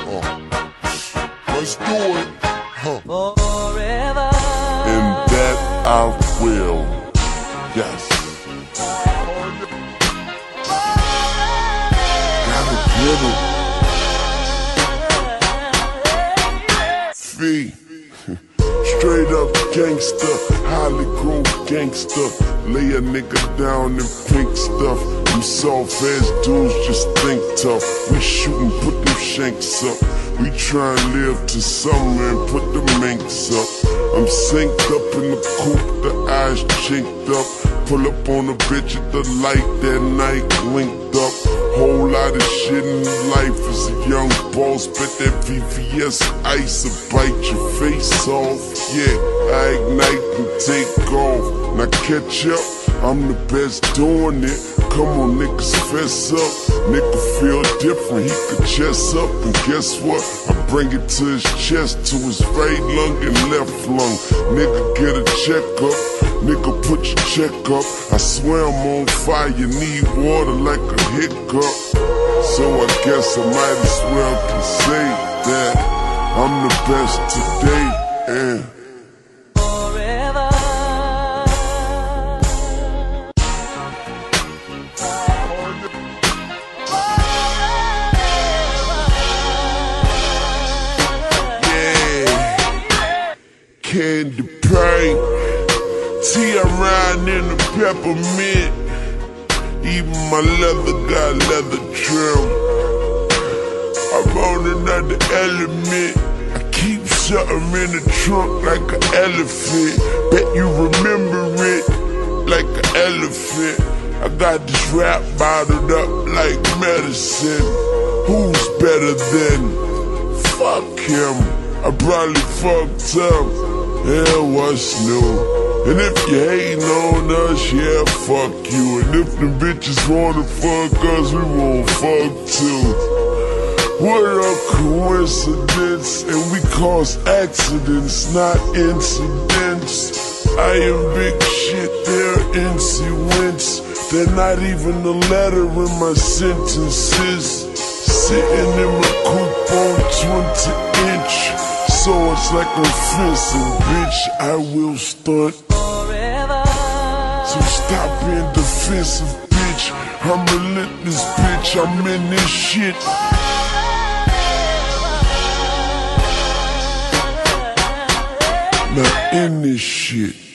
Let's do it. Forever. And that I will. Yes. Gotta get it. Fee. Straight up gangster, highly grown gangster. Lay a nigga down in pink stuff. Them soft ass dudes just think tough. We shoot and put them shanks up. We try and live to summer and put the minks up. I'm synced up in the coupe, the eyes chinked up. Pull up on a bitch at the light that night, linked up. Whole lot of shit in life as a young boss. Bet that VVS ice will bite your face off. Yeah, I ignite and take off. Now catch up, I'm the best doing it. Come on, niggas, fess up. Nigga feel different, he could chest up. And guess what? I bring it to his chest, to his right lung and left lung. Nigga get a checkup, nigga put your check up. I swear I'm on fire, need water like a hiccup. So I guess I might as well can say that I'm the best today and Forever. candy paint. Tea, I'm riding in the peppermint. Even my leather got leather trim. I'm on another element. I keep something in the trunk like an elephant. Bet you remember it like an elephant. I got this rap bottled up like medicine. Who's better than? Fuck him. I probably fucked up. Yeah, what's new? And if you hating on us, yeah, fuck you. And if the bitches wanna fuck us, we won't fuck too. What a coincidence. And we cause accidents, not incidents. I am big shit, they're incidents. They're not even a letter in my sentences. Sitting in my coupe on 20-inch. So it's like I'm fencing, bitch, I will stunt. Forever. So stop being defensive, bitch. I'm relentless, bitch, I'm in this shit. Not in this shit.